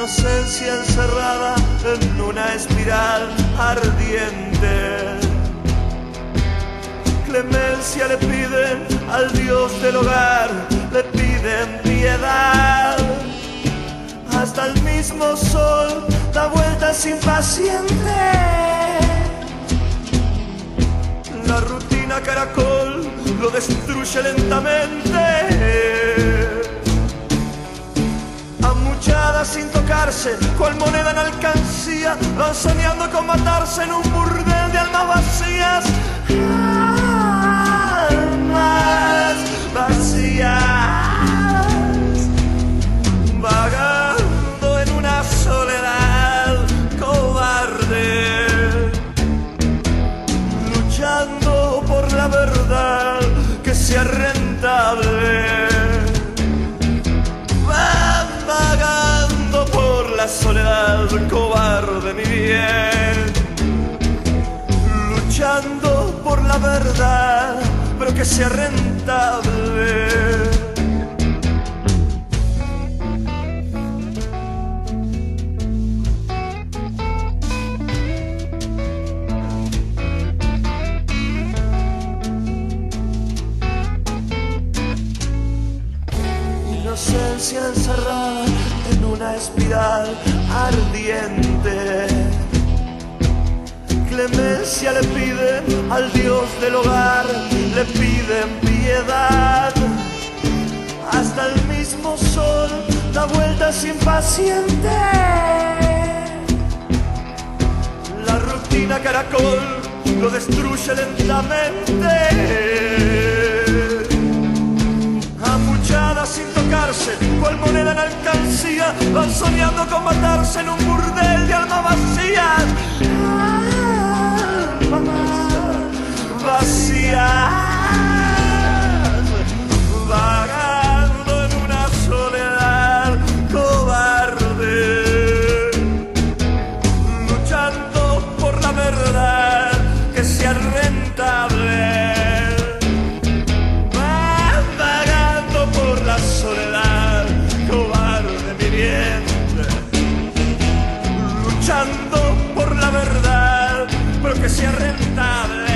inocencia encerrada en una espiral ardiente. Clemencia le piden al Dios del hogar, le piden piedad. Hasta el mismo sol da vueltas impaciente. La rutina caracol lo destruye lentamente. Amuchadas sin tocarse, cual moneda en alcancía, van soñando con matarse en un burdel de almas vacías. Almas vacías, vagando en una soledad cobarde, luchando por la verdad que sea rentable. Van vagando por la soledad cobarde, mi bien, luchando por la verdad, pero que sea rentable. Inocencia encerrada en una espiral ardiente. Clemencia le piden al Dios del hogar, le piden piedad. Hasta el mismo sol da vueltas impaciente. La rutina caracol lo destruye lentamente. Amuchadas sin tocarse, cual moneda en alcancía, van soñando con matarse en un burdel de almas vacías. Vacías, vagando en una soledad cobarde, luchando por la verdad que sea rentable. Van vagando por la soledad cobarde, mi bien, luchando por la verdad, pero que sea rentable.